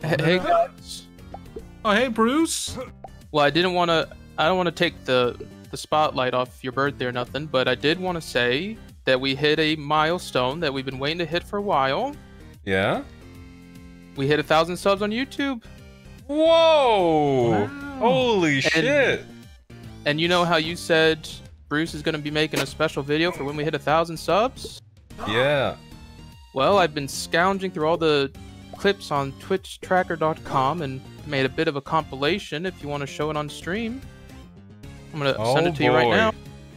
Hey guys. Oh, hey, Bruce. Well, I don't want to take the spotlight off your birthday or nothing, but I did want to say that we hit a milestone that we've been waiting to hit for a while. Yeah? We hit 1,000 subs on YouTube. Whoa! Wow. Holy shit! And you know how you said Bruce is going to be making a special video for when we hit 1,000 subs? Yeah. Well, I've been scounging through all the clips on twitchtracker.com and made a bit of a compilation if you want to show it on stream. I'm going to send it to you right now.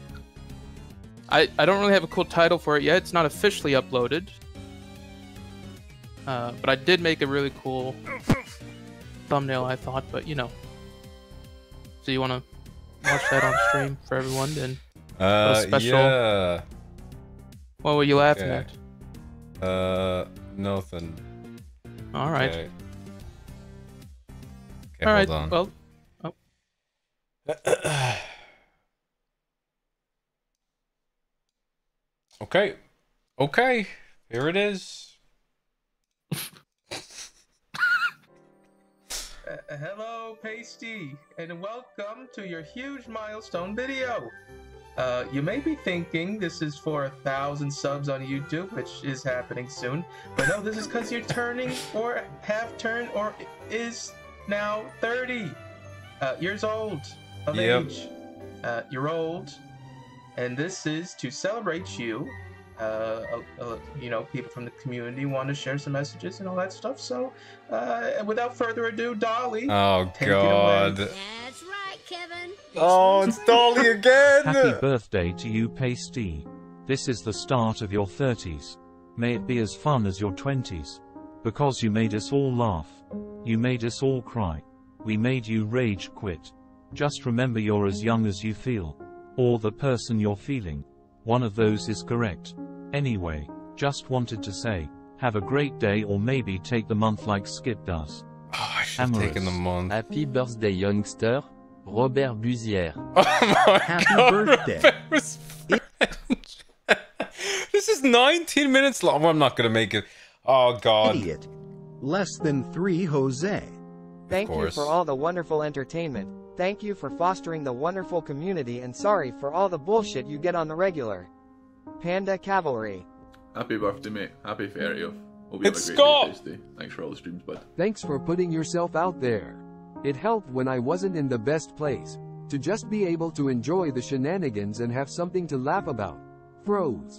I don't really have a cool title for it yet. It's not officially uploaded. But I did make a really cool thumbnail, I thought, but you know. So you want to watch that on stream for everyone? Then special... yeah. What were you laughing at? Nothing. All right. Okay, All right. hold on. Well, Okay. Okay. Here it is. Hello, Pasty, and welcome to your huge milestone video. You may be thinking this is for 1,000 subs on YouTube, which is happening soon, but no, this is because you're turning or have turned or is now 30 years old of age. You're old, and this is to celebrate you. You know, people from the community want to share some messages and all that stuff. So, without further ado, Dolly. Oh take God. it away. That's right, Kevin. Oh, it's Dolly again. Happy birthday to you, Pasty. This is the start of your 30s. May it be as fun as your 20s. Because you made us all laugh. You made us all cry. We made you rage quit. Just remember you're as young as you feel. Or the person you're feeling. One of those is correct. Anyway, just wanted to say, have a great day, or maybe take the month like Skip does. Oh, I should have taken the month. Happy birthday, youngster. Robert Busière. Oh my Happy God, birthday. Robert's French. This is 19 minutes long. Well, I'm not gonna make it. Oh God. Idiot. Less than 3 Jose. Thank you for all the wonderful entertainment. Thank you for fostering the wonderful community, and sorry for all the bullshit you get on the regular. Panda Cavalry. Happy birthday, mate. Happy 30th. Hope you It's have a great Scott! day, Pasty. Thanks for all the streams, bud. Thanks for putting yourself out there. It helped when I wasn't in the best place. To just be able to enjoy the shenanigans and have something to laugh about. Froze.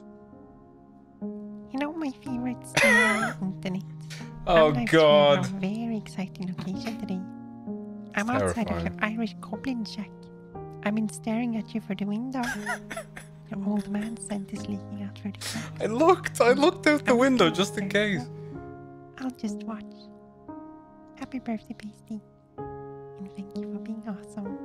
You know my favorite story on the internet. Oh I'm God. from a very exciting location today. I'm It's outside of your terrifying. Irish goblin shack. I've been staring at you for the window. Your old man scent is leaking out through the crack. I looked out the window just in case. I'll just watch. Happy birthday, Pasty. And thank you for being awesome.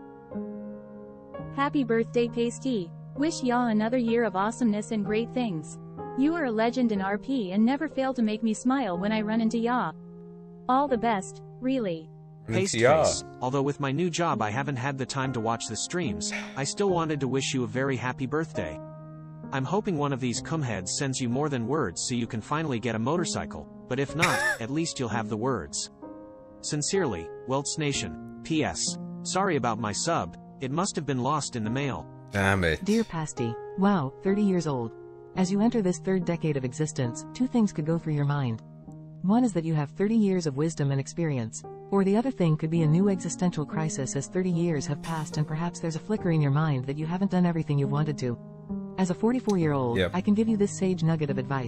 Happy birthday, Pasty. Wish ya another year of awesomeness and great things. You are a legend in RP and never fail to make me smile when I run into ya. All the best, really. Pasteface, although with my new job I haven't had the time to watch the streams, I still wanted to wish you a very happy birthday. I'm hoping one of these cumheads sends you more than words so you can finally get a motorcycle, but if not, at least you'll have the words. Sincerely, Welts Nation. P.S. Sorry about my sub, it must have been lost in the mail. Damn it. Dear Pasty, wow, 30 years old. As you enter this third decade of existence, 2 things could go through your mind. One is that you have 30 years of wisdom and experience, or the other thing could be a new existential crisis as 30 years have passed and perhaps there's a flicker in your mind that you haven't done everything you've wanted to. As a 44-year-old, Yep. I can give you this sage nugget of advice. ...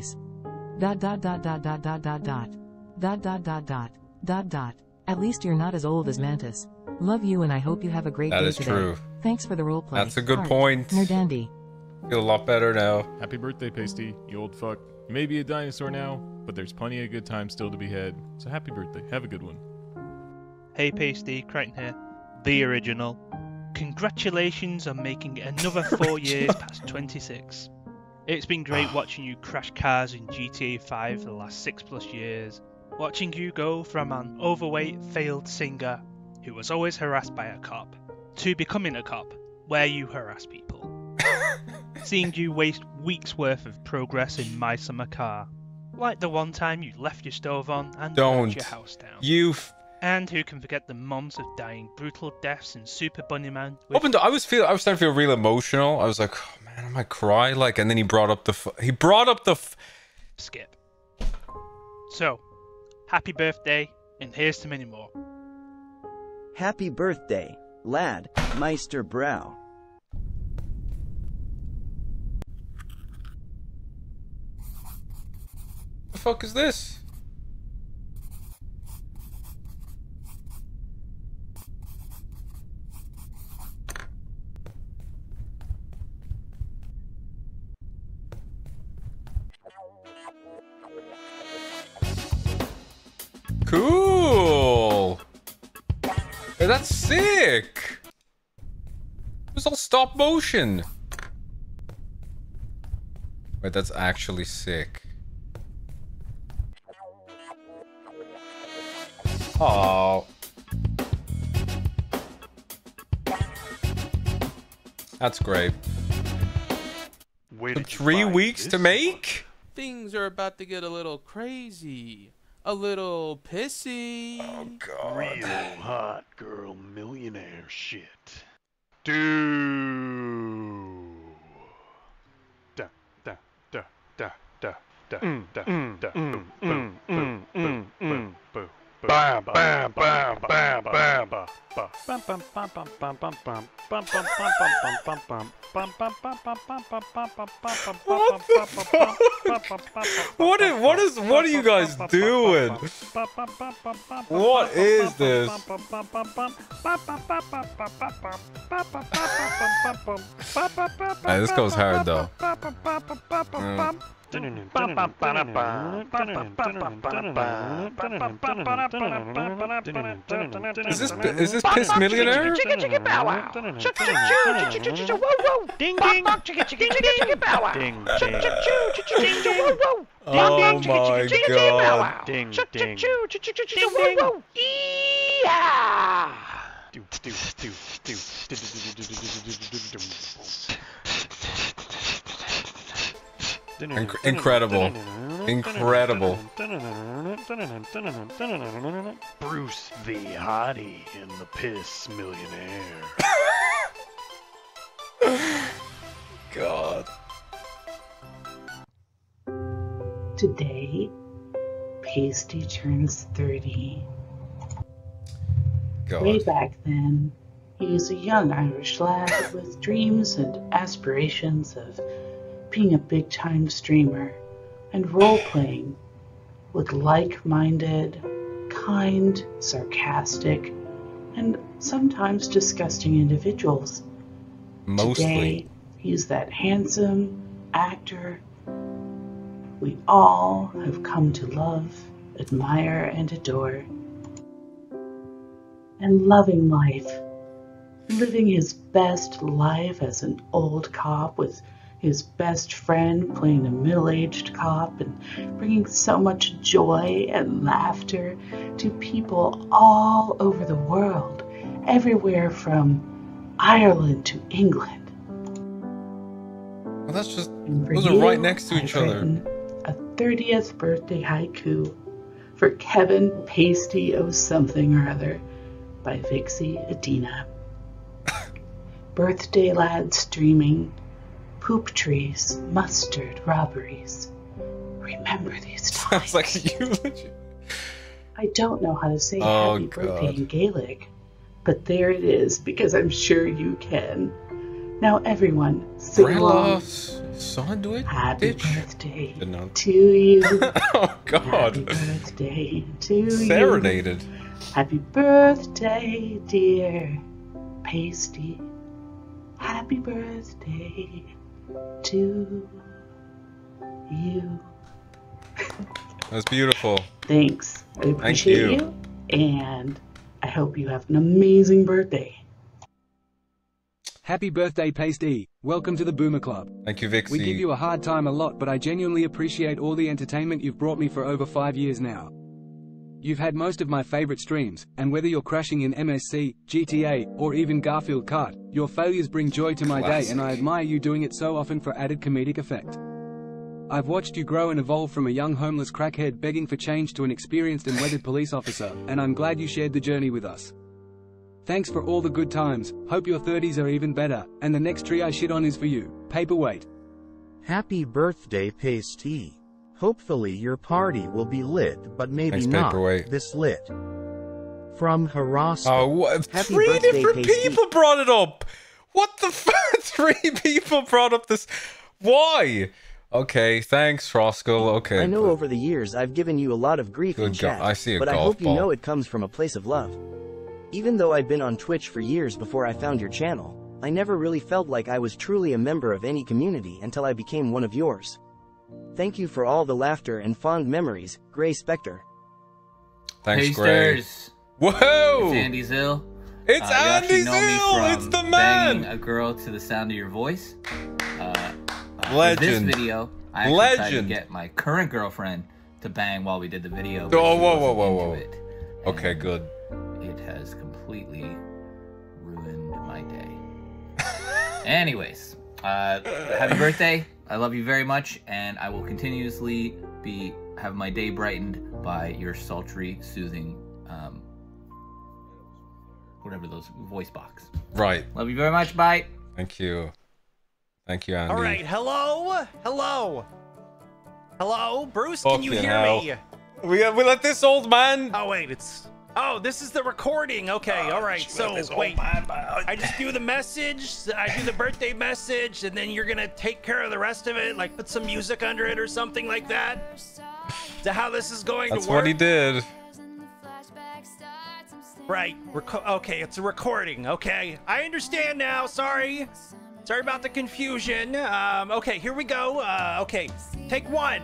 At least you're not as old as Mantis. Love you and I hope you have a great That day is today. true. Thanks for the roleplay. That's a good Heart. point. Nerdandy. Feel a lot better now. Happy birthday, Pasty, you old fuck. You may be a dinosaur now, but there's plenty of good times still to be had. So happy birthday. Have a good one. Hey Pasty, Crichton here. The original. Congratulations on making another 4 years past 26. It's been great watching you crash cars in GTA 5 for the last 6+ years. Watching you go from an overweight failed singer who was always harassed by a cop to becoming a cop where you harass people. Seeing you waste weeks worth of progress in My Summer Car. Like the one time you left your stove on and Don't. burned your house down. And who can forget the moms of dying brutal deaths in Super Bunny Man? I was starting to feel real emotional. I was like, oh man, I might cry. Like, and then he brought up the skip. So, happy birthday, and here's to many more. Happy birthday, lad, Meister Brow. The fuck is this? Cool. Hey, that's sick. It was all stop motion. Wait, that's actually sick. Oh. That's great. Took 3 weeks to make? Things are about to get a little crazy. A little pissy. Oh, God. Real hot girl millionaire shit. Dude. Da, da, da, da, da, da, da, da, boom, boom, boom, boom, boom, boom. Bam, bam, bam, bam, bam, bam. What are you guys doing? What is this? Hey, this goes hard though. Is this Piss Millionaire? Ding ding. Ding ding. Oh my God. Ding ding. Incredible. Incredible. Bruce the Hottie and the Piss Millionaire. God. Today, Pasty turns 30. God. Way back then, he was a young Irish lad with dreams and aspirations of being a big-time streamer and role-playing with like-minded, kind, sarcastic, and sometimes disgusting individuals. Mostly. Today, he's that handsome actor we all have come to love, admire, and adore. And loving life. Living his best life as an old cop with his best friend playing a middle-aged cop and bringing so much joy and laughter to people all over the world, everywhere from Ireland to England. Well, that's just, those are right next to each other. A 30th birthday haiku for Kevin Pasty O something or other by Vixie Adina. Birthday lad streaming, poop trees, mustard robberies. Remember these times. Sounds like you legit. I don't know how to say happy birthday in Gaelic, but there it is because I'm sure you can. Now everyone, sing along. Sandwich? Happy birthday to you. Oh God. Happy birthday to you. Serenaded. Happy birthday, dear Pasty. Happy birthday to you. That's beautiful. Thanks. I appreciate you. And I hope you have an amazing birthday. Happy birthday, Pasty. Welcome to the Boomer Club. Thank you, Vixie. We give you a hard time a lot, but I genuinely appreciate all the entertainment you've brought me for over 5 years now. You've had most of my favorite streams, and whether you're crashing in MSC, GTA, or even Garfield Kart, your failures bring joy to my day and I admire you doing it so often for added comedic effect. I've watched you grow and evolve from a young homeless crackhead begging for change to an experienced and weathered police officer, and I'm glad you shared the journey with us. Thanks for all the good times, hope your 30s are even better, and the next tree I shit on is for you. Paperweight. Happy birthday, Pasty. Hopefully your party will be lit, but maybe Thanks, not Paperweight. this lit. From Haraska. Oh, what? Happy Three birthday, different Pasty. people brought it up. What the fuck? 3 people brought up this. Why? Okay, thanks, Froskull. Okay. I know over the years I've given you a lot of grief in Good chat, I see a but I golf hope you ball. know it comes from a place of love. Even though I'd been on Twitch for years before I found your channel, I never really felt like I was truly a member of any community until I became one of yours. Thank you for all the laughter and fond memories, Gray Spectre. Thanks, Gray. Pasters. Whoa! It's Andy Zill. It's you Andy actually know me Zill! from It's the man! Banging a girl to the sound of your voice. For this Legend. video, I actually tried to Legend. get my current girlfriend to bang while we did the video. Oh, but she whoa, wasn't whoa. into it. Okay, good. It has completely ruined my day. Anyways, happy birthday. I love you very much, and I will continuously have my day brightened by your sultry, soothing, whatever those voice box. Right. Love you very much. Bye. Thank you. Thank you, Andy. All right, hello? Hello? Hello? Bruce, can you Fucking hear hell. me? We let this old man. Oh, wait, it's... Oh, this is the recording. Okay, all right. So, wait. I just do the message. I do the birthday message, and then you're going to take care of the rest of it, like put some music under it or something like that? Is that how this is going That's to work? what he did. Right. Okay, it's a recording. Okay. I understand now. Sorry. Sorry about the confusion. Okay, here we go. Okay, take one.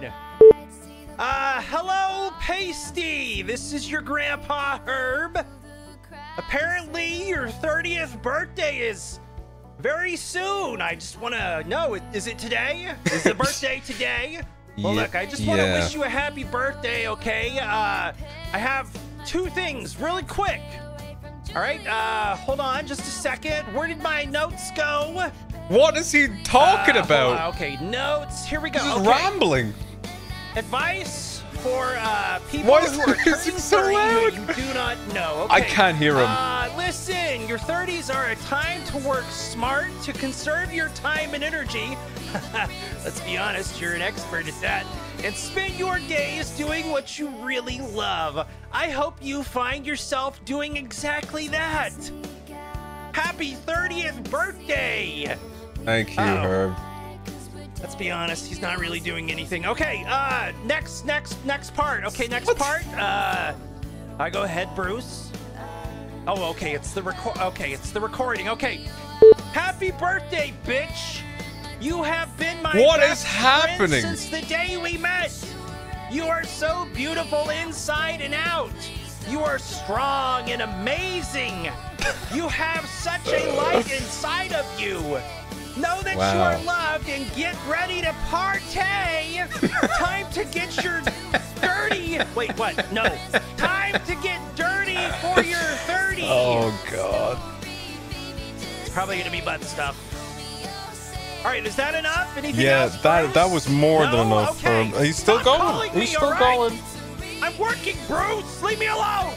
Hello, Pasty. This is your grandpa, Herb. Apparently, your 30th birthday is very soon. I just want to know, is it today? Is the birthday today? Well, look, I just want to wish you a happy birthday, okay? I have 2 things really quick. All right, hold on just a second. Where did my notes go? What is he talking about? Hold on. Okay, notes. Here we go. He's Okay. rambling. Advice for people Why is who are the turning music so 30 loud? who you do not know. Okay. I can't hear him. Listen, your 30s are a time to work smart, to conserve your time and energy. Let's be honest, you're an expert at that. And spend your days doing what you really love. I hope you find yourself doing exactly that. Happy 30th birthday! Thank you, Herb. Let's be honest, he's not really doing anything. Okay, next part. Okay, next part. I go ahead, Bruce. Oh, okay, it's the recording. Okay. Happy birthday, bitch! You have been my What best is happening? friend since the day we met. You are so beautiful inside and out. You are strong and amazing. You have such a light inside of you. Know that you are loved and get ready to partay. Time to get your dirty. Wait, what? No. Time to get dirty for your 30. Oh, God. It's probably going to be butt stuff. All right, is that enough? Anything Yeah, else, that was more than enough for him. He's still Stop going. calling He's me, still all right? going. I'm working, Bruce. Leave me alone.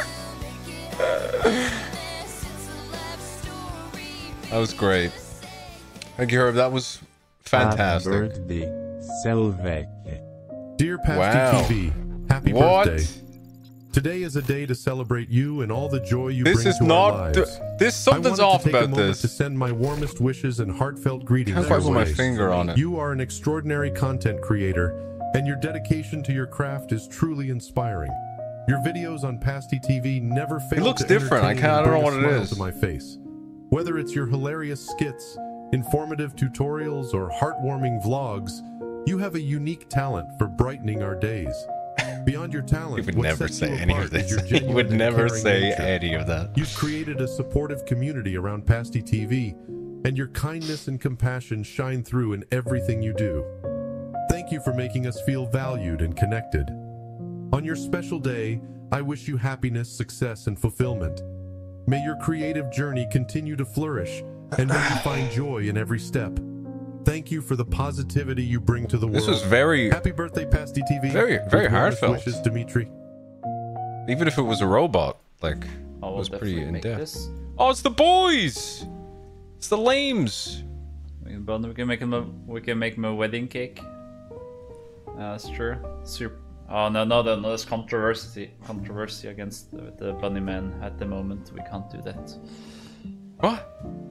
That was great. Thank you, Herb. That was fantastic. Happy birthday, Selvek. Dear Pasty Wow. TV, happy What? birthday. Today is a day to celebrate you and all the joy you This bring is to not our the- lives. this- something's I wanted off to take about a moment this. to send my warmest wishes and heartfelt greetings Can't your quite put my way. finger on it. You are an extraordinary content creator, and your dedication to your craft is truly inspiring. Your videos on Pasty TV never fail looks to different. I entertain don't and know bring what a it smile is. to my face. Whether it's your hilarious skits, informative tutorials, or heartwarming vlogs, you have a unique talent for brightening our days. Beyond your talent, He would what never sets say you any apart of this. is your He genuine would and never caring say nature. any of that. You've created a supportive community around Pasty TV, and your kindness and compassion shine through in everything you do. Thank you for making us feel valued and connected. On your special day, I wish you happiness, success, and fulfillment. May your creative journey continue to flourish, and may you find joy in every step. Thank you for the positivity you bring to the world. This was very... Happy birthday, Pasty TV. Very heartfelt. Wishes, Dimitri. Even if it was a robot, like, it was pretty in-depth. Oh, it's the boys! It's the lames! We can make him a wedding cake. That's true. Super. Oh no, there's controversy against the bunny man at the moment. We can't do that. What?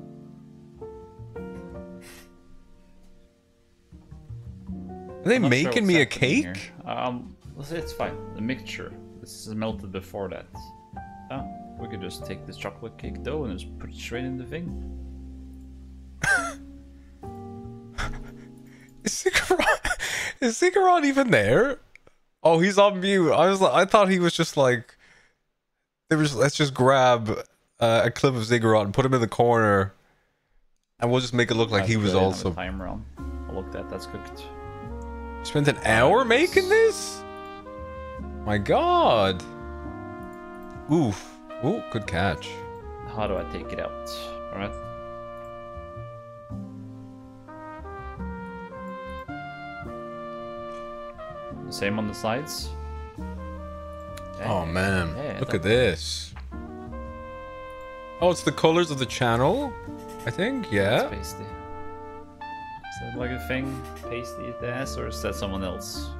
Are they making me a cake? It's fine. The mixture. This is melted before that. Oh, we could just take this chocolate cake dough and just put it straight in the thing. Is Ziggurat even there? Oh, he's on mute. I thought he was just like, let's just grab a clip of Ziggurat and put him in the corner, and we'll just make it look like he was also. Timer on. Oh, look, that's cooked. Spent an hour making this? My God. Oof. Ooh, good catch. How do I take it out? All right. Same on the sides. Oh man, look at this. Oh, it's the colors of the channel, I think. Yeah. It's pasty. Is that like a thing? Pasty this, or is that someone else?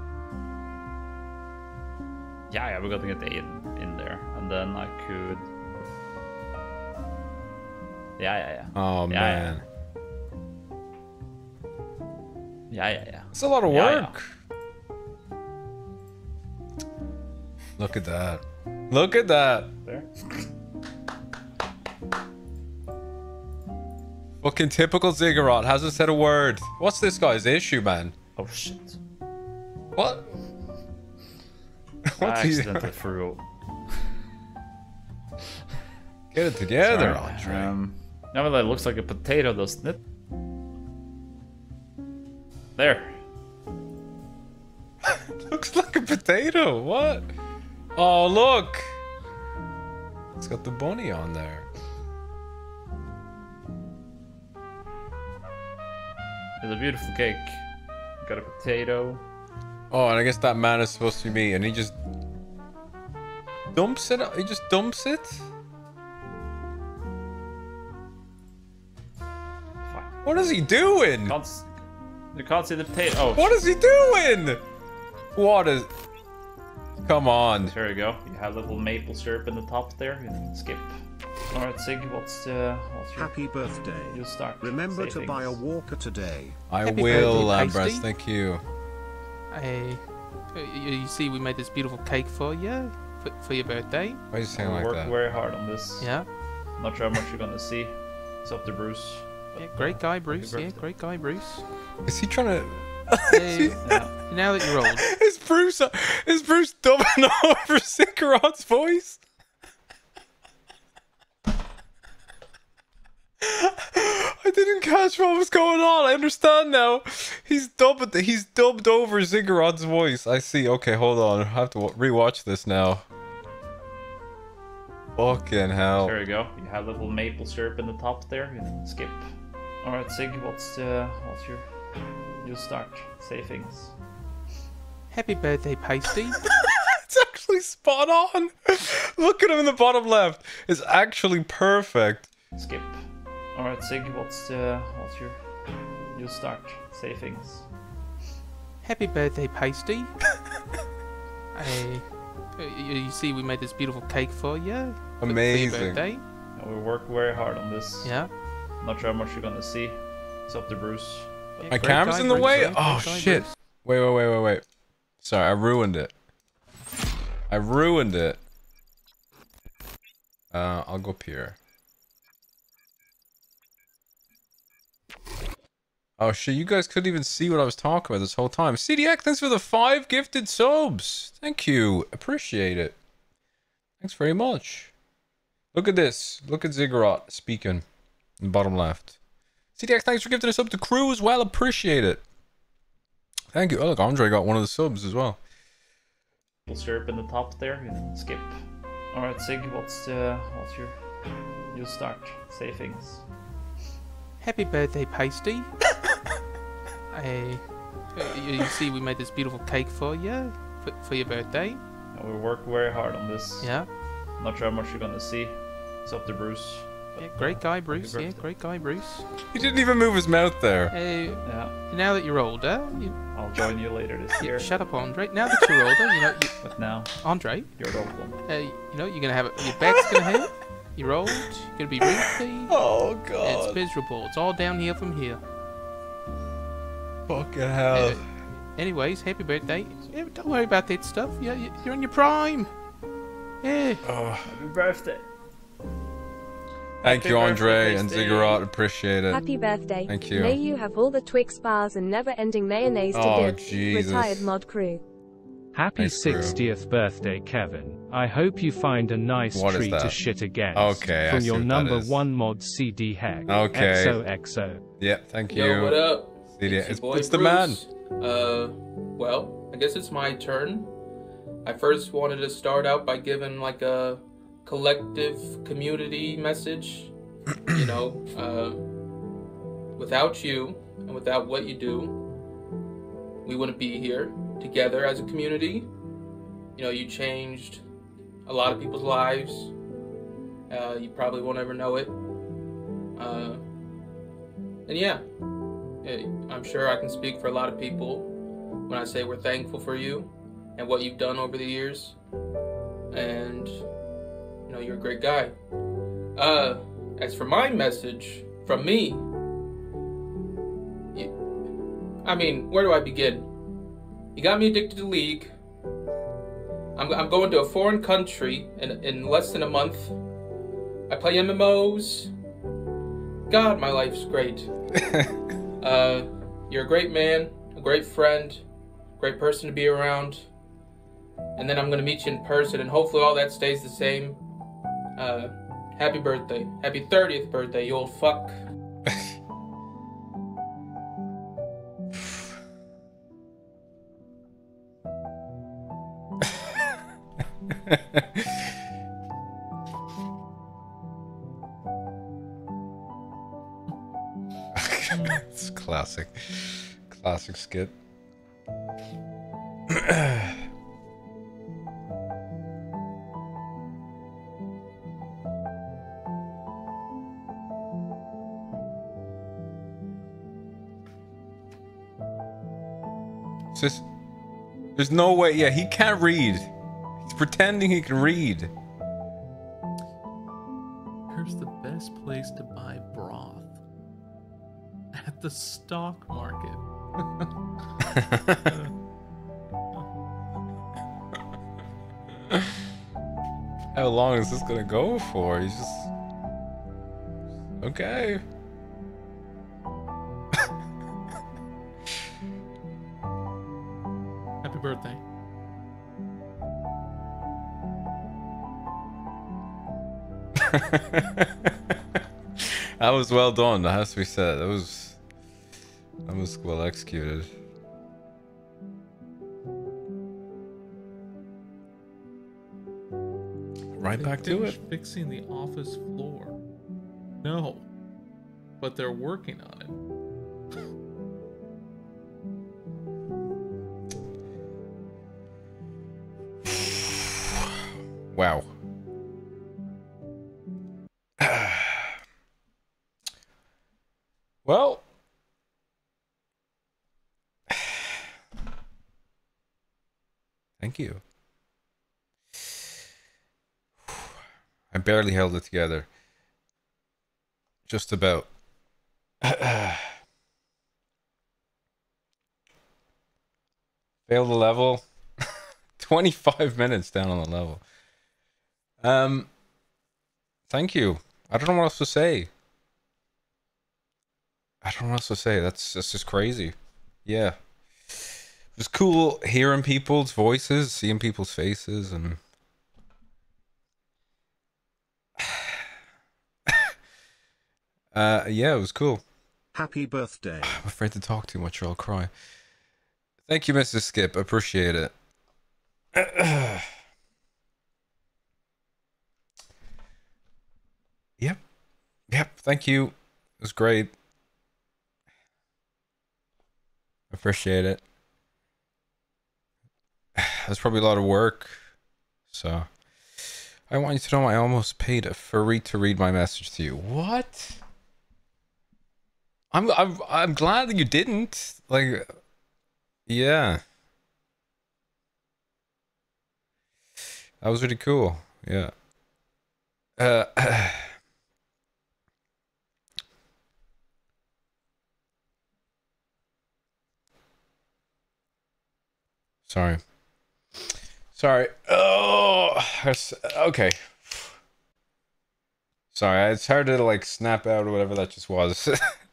Yeah, we're gonna get the in there, and then I could. Yeah. Oh man. Yeah. It's a lot of work. Look at that. Look at that. There. Fucking typical Ziggurat. Hasn't said a word. What's this guy's issue, man? Oh shit. What? I accidentally threw. Get it together, Andre. Now that looks like a potato, doesn't it? There. Looks like a potato. What? Oh, look! It's got the bunny on there. It's a beautiful cake. Got a potato. Oh, and I guess that man is supposed to be me, and he just dumps it. He just dumps it. What is he doing? You can't see the potato. Oh, what is he doing? What is? Come on. There you go. You have a little maple syrup in the top there. You can skip. All right, Sig. What's your happy birthday? You start. Remember to buy a walker today. I will, Lambras. Thank you. You see, we made this beautiful cake for you for your birthday. Why are you saying like that? Worked very hard on this. Yeah. Not sure how much you're gonna see. It's up to Bruce. Yeah, great guy, Bruce. Yeah, great guy, Bruce. Is he trying to? Now that you're old. Is Bruce dubbing over Ziggurat's voice? I didn't catch what was going on. I understand now. He's dubbed over Ziggurat's voice. I see. Okay, hold on. I have to rewatch this now. Fucking hell. There you go. You have a little maple syrup in the top there. You can skip. All right, Sig. What's your? You start. Say things. Happy birthday, Pasty. It's actually spot on. Look at him in the bottom left. It's actually perfect. Skip. All right, Sig. What's your? You start. Say things. Happy birthday, Pasty. You see, we made this beautiful cake for you. Amazing. For your birthday. We worked very hard on this. Yeah. Not sure how much you're gonna see. It's up to Bruce. My camera's in the way? Oh shit. Wait. Sorry, I ruined it. I'll go up here. Oh shit, you guys couldn't even see what I was talking about this whole time. CDX, thanks for the 5 gifted subs. Thank you. Appreciate it. Thanks very much. Look at this. Look at Ziggurat speaking in the bottom left. CDX, thanks for gifting us up to crew as well. Appreciate it. Thank you. Oh, look, Andre got one of the subs as well. Syrup in the top there. You can skip. All right, Sig. What's your? You start. Say things. Happy birthday, Pasty. You see, we made this beautiful cake for you for your birthday. And we worked very hard on this. Yeah. Not sure how much you're gonna see. It's up to Bruce. Yeah, great guy, Bruce. Yeah, great guy, Bruce. He didn't even move his mouth there. Hey, Yeah. now that you're older, I'll join you later this year. Shut up, Andre. Now that you're older, you know. But now, Andre, you're welcome. you know, you're gonna have your back's gonna hurt. You're old. You're gonna be wrinkly. Oh God. It's miserable. It's all downhill from here. Fucking hell. Anyways, happy birthday. Yeah, don't worry about that stuff. You're in your prime. Yeah. Oh. Happy birthday. Thank Happy you, Andre birthday, and Steve. Ziggurat. Appreciate it. Happy birthday. Thank you. May you have all the Twix bars and never-ending mayonnaise to Oh, give. Jesus. Retired mod crew. Happy Thanks, crew. 60th birthday, Kevin. I hope you find a nice What is tree to that? shit against. Okay, I From see your what that number is. 1 mod CD Heck. Okay. XOXO. Yeah, thank you. Yo, what up? CD. It's your boy It's the man. Bruce. Well, I guess it's my turn. I first wanted to start out by giving like a collective community message. You know, without you and without what you do, we wouldn't be here together as a community. You know, you changed a lot of people's lives. You probably won't ever know it. And yeah, I'm sure I can speak for a lot of people when I say we're thankful for you and what you've done over the years. And, you know, you're a great guy. As for my message from me, I mean, where do I begin? You got me addicted to League. I'm going to a foreign country in less than a month. I play MMOs. God, my life's great. You're a great man, a great friend, great person to be around. And then I'm gonna meet you in person, and hopefully all that stays the same. Happy birthday. Happy 30th birthday, you old fuck. It's classic. Classic skit. There's no way. Yeah, he can't read. He's pretending he can read. Where's the best place to buy broth? At the stock market. How long is this gonna go for? He's just... Okay. Happy birthday. That was well done, that has to be said. That was well executed. Right back to it. Fixing the office floor. No. But they're working on it. Wow. Well, thank you. I barely held it together. Just about. Failed the level. 25 minutes down on the level. Thank you. I don't know what else to say. That's just crazy. Yeah. It was cool hearing people's voices, seeing people's faces, and yeah, it was cool. Happy birthday. I'm afraid to talk too much or I'll cry. Thank you, Mrs. Skip. Appreciate it. Yep. Thank you. It was great. Appreciate it. That's probably a lot of work. So, I want you to know I almost paid a furry to read my message to you. What? I'm glad that you didn't. Like, yeah. That was really cool. Yeah. Sorry. Oh, okay. Sorry, it's hard to like snap out or whatever that just was.